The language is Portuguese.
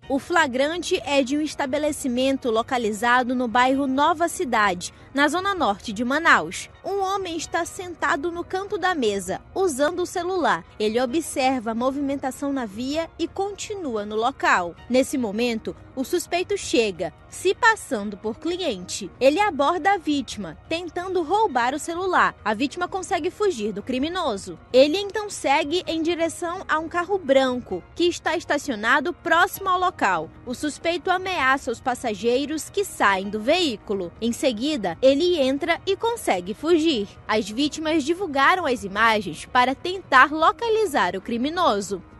O flagrante é de um estabelecimento localizado no bairro Nova Cidade, na zona norte de Manaus. Um homem está sentado no canto da mesa, usando o celular. Ele observa a movimentação na via e continua no local. Nesse momento, o suspeito chega, se passando por cliente. Ele aborda a vítima, tentando roubar o celular. A vítima consegue fugir do criminoso. Ele então segue em direção a um carro branco, que está estacionado próximo ao local. O suspeito ameaça os passageiros que saem do veículo. Em seguida, ele entra e consegue fugir. As vítimas divulgaram as imagens para tentar localizar o criminoso.